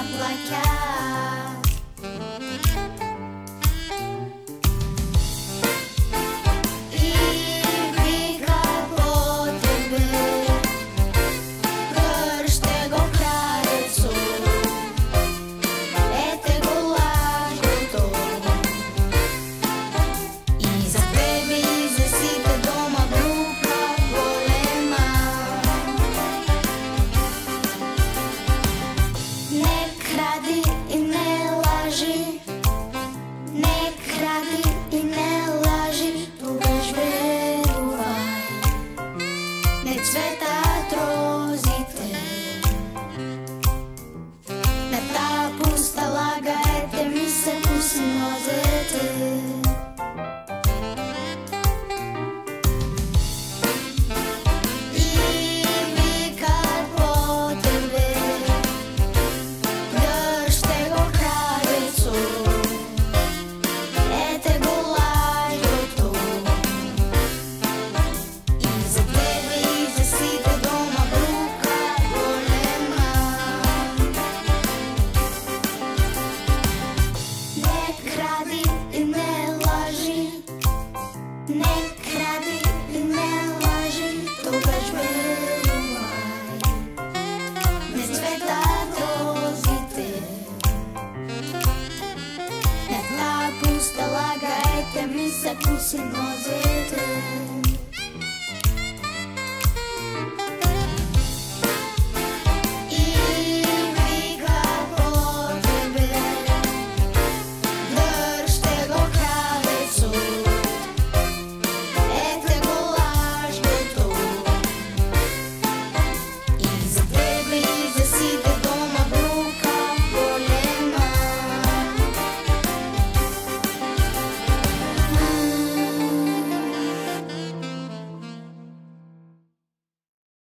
заплакать. И викат по тебе, кръща го кралецу, ете го лажното. И за тебе и за сите дома брука голема. Не кради и не лажи, не кради и не лажи, тогаш верувай. Не цветат розите на та пуста лага, ете ми се пусни нозете. Не кради и не лажи, тогаш верувай. Не цветат розите на та пуста лага, ете ми се пусни нозете.